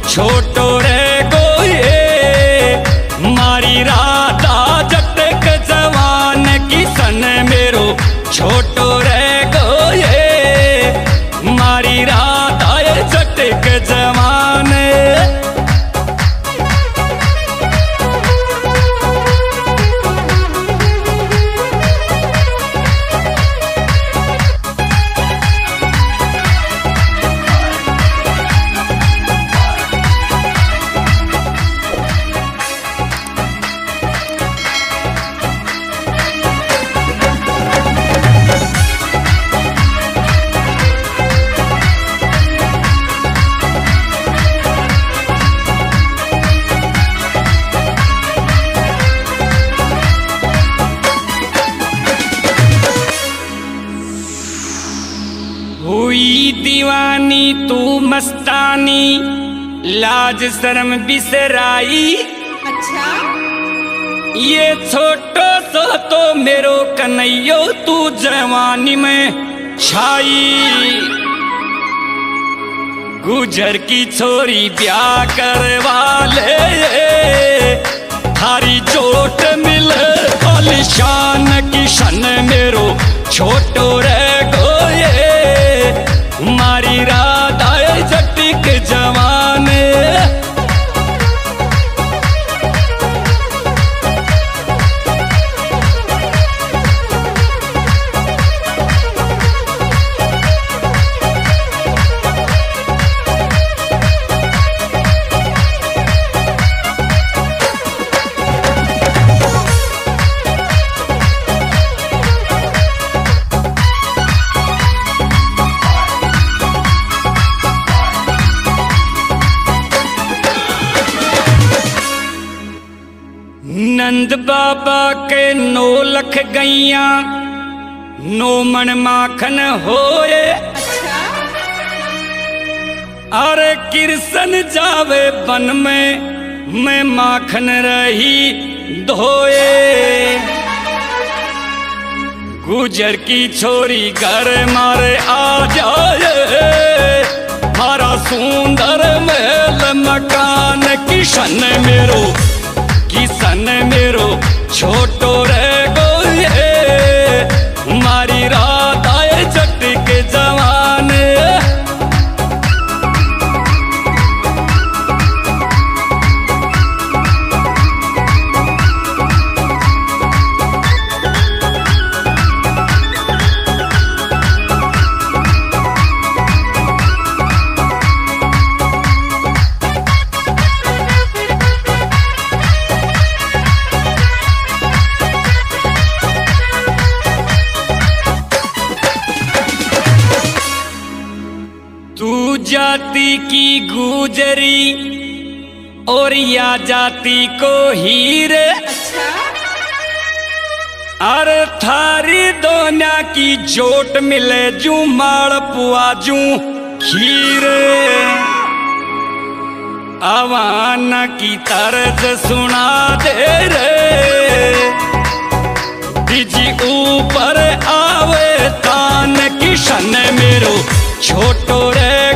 छोटो रे गोये मारी राधा जटक जवान किसन मेरो छोटो रे गोये मारी राधा जटक जवान। हुई दीवानी तू मस्तानी लाज शर्म बिसराई। अच्छा ये छोटो सो तो मेरो कन्हैयो तू जवानी में छाई। गुजर की छोरी ब्याह करवा ले थारी चोट मिले आलिशान किशन मेरो छोटो रे गोये मारी राधा जटिक जवान। नंद बाबा के 9 लख गैया 9 मन माखन होए। अच्छा अरे कृष्ण जावे वन में मैं माखन रही धोए। गुजर की छोरी घर मारे आ जाए मारा सुंदर महल मकान किशन मेरो किसन मेरो छोटो रे गोये मारी राधा जटिक जवान। तू जाति की गुजरी और या जाति को हीरे। अच्छा अरे थारी दोना की जोट मिले जू माड़ पुआ जू खीरे। आवान की तर्ज सुना दे रे बिजी ऊपर आवे तान किशन मेरो छोटो रे